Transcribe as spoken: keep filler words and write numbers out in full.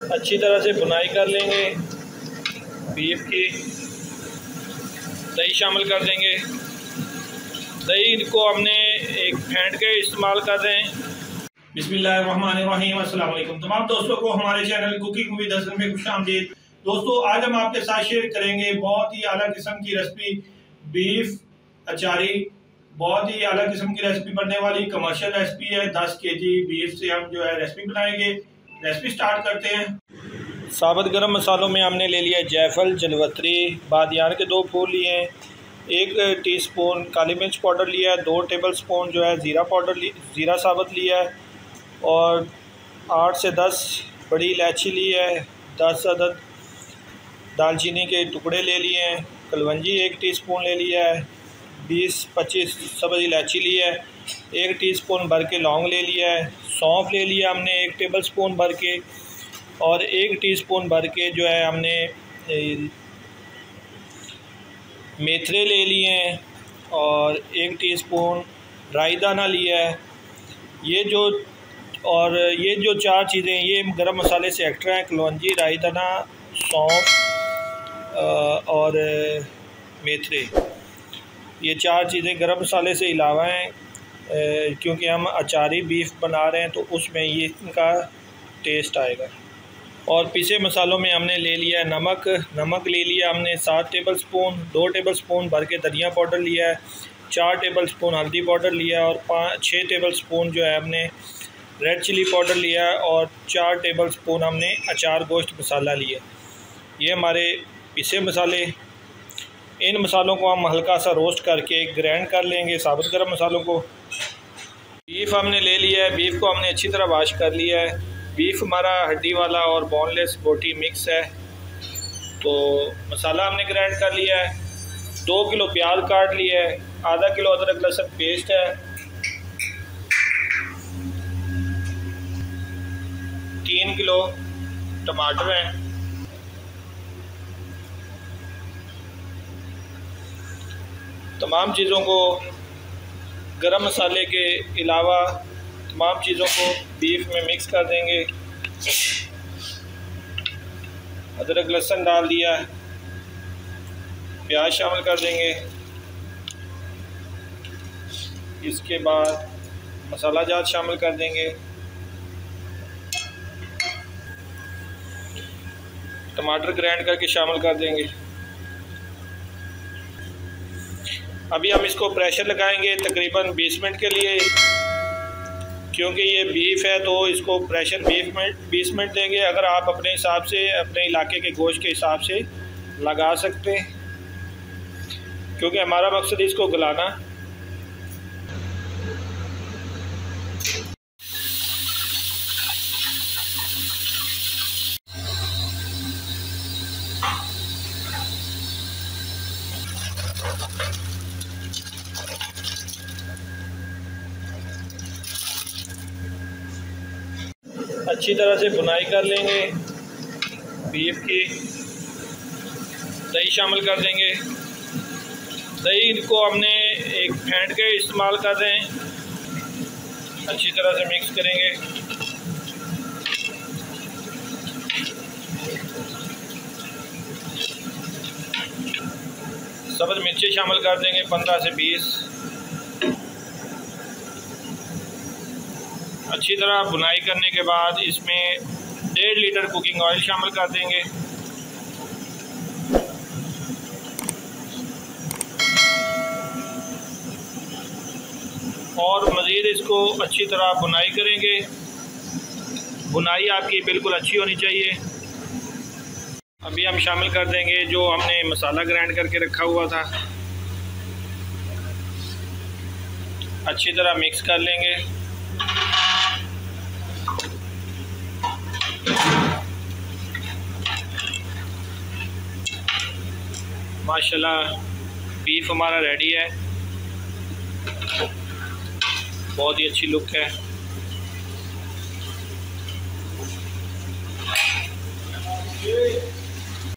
अच्छी तरह से भुनाई कर लेंगे बीफ की। दही शामिल कर देंगे। दही को हमने एक फेंट के इस्तेमाल कर रहे हैं। बिस्मिल्लाहिर्रहमानिर्रहीम। अस्सलाम वालेकुम तमाम दोस्तों को हमारे चैनल कुकिंग विद हसन में खुशामदीद। दोस्तों, आज हम आपके साथ शेयर करेंगे बहुत ही आला किस्म की रेसिपी बीफ अचारी। बहुत ही अलग किस्म की रेसिपी बनने वाली कमर्शियल रेसिपी है। दस के जी बीफ से हम जो है रेसिपी बनाएंगे। रेसिपी स्टार्ट करते हैं। साबुत गरम मसालों में हमने ले लिया जायफल, जलवतरी, बादियान के दो फूल लिए हैं, एक टीस्पून काली मिर्च पाउडर लिया है, दो टेबलस्पून जो है ज़ीरा पाउडर ज़ीरा साबुत लिया है, और आठ से दस बड़ी इलायची ली है, दस अदद दालचीनी के टुकड़े ले लिए हैं, कलवंजी एक टीस्पून ले लिया है, बीस पच्चीस सब्ज़ इलायची ली है, एक टीस्पून भर के लौंग ले लिया है, सौंफ ले लिया हमने एक टेबलस्पून भर के, और एक टीस्पून भर के जो है हमने मेथरे ले लिए हैं, और एक टीस्पून राई दाना लिया है। ये जो और ये जो चार चीज़ें ये गरम मसाले से एक्स्ट्रा हैं, कलौंजी, राई दाना, सौंफ और मेथरे, ये चार चीज़ें गरम मसाले से अलावा हैं, क्योंकि हम अचारी बीफ बना रहे हैं तो उसमें ये इनका टेस्ट आएगा। और पिसे मसालों में हमने ले लिया नमक नमक ले लिया हमने सात टेबलस्पून, दो टेबलस्पून भर के धनिया पाउडर लिया है, चार टेबलस्पून हल्दी पाउडर लिया है, और पाँच छः टेबलस्पून जो है हमने रेड चिली पाउडर लिया है, और चार टेबलस्पून हमने अचार गोश्त मसाला लिया। ये हमारे पिसे मसाले। इन मसालों को हम हल्का सा रोस्ट करके ग्राइंड कर लेंगे, साबुत गरम मसालों को। बीफ हमने ले लिया है, बीफ को हमने अच्छी तरह वॉश कर लिया है। बीफ हमारा हड्डी वाला और बोनलेस बोटी मिक्स है। तो मसाला हमने ग्राइंड कर लिया है। दो किलो प्याज काट लिया है, आधा किलो अदरक लहसुन पेस्ट है, तीन किलो टमाटर हैं, तमाम चीज़ों को गरम मसाले के अलावा तमाम चीज़ों को बीफ में मिक्स कर देंगे। अदरक लहसुन डाल दिया, प्याज शामिल कर देंगे। इसके बाद मसाला जात शामिल कर देंगे, टमाटर ग्राइंड करके शामिल कर देंगे। अभी हम इसको प्रेशर लगाएंगे तकरीबन बीस मिनट के लिए, क्योंकि ये बीफ है तो इसको प्रेशर बीस मिनट बीस मिनट देंगे। अगर आप अपने हिसाब से अपने इलाके के गोश्त के हिसाब से लगा सकते हैं, क्योंकि हमारा मकसद इसको गलाना। अच्छी तरह से भुनाई कर लेंगे बीफ की। दही शामिल कर देंगे। दही को हमने एक फेंट के इस्तेमाल कर रहे हैं। अच्छी तरह से मिक्स करेंगे। सब्ज़ मिर्ची शामिल कर देंगे पंद्रह से बीस। अच्छी तरह भुनाई करने के बाद इसमें डेढ़ लीटर कुकिंग ऑयल शामिल कर देंगे। और मज़ीद इसको अच्छी तरह भुनाई करेंगे। भुनाई आपकी बिल्कुल अच्छी होनी चाहिए। अभी हम शामिल कर देंगे जो हमने मसाला ग्राइंड करके रखा हुआ था। अच्छी तरह मिक्स कर लेंगे। माशाल्लाह बीफ हमारा रेडी है। बहुत ही अच्छी लुक है। Yeah.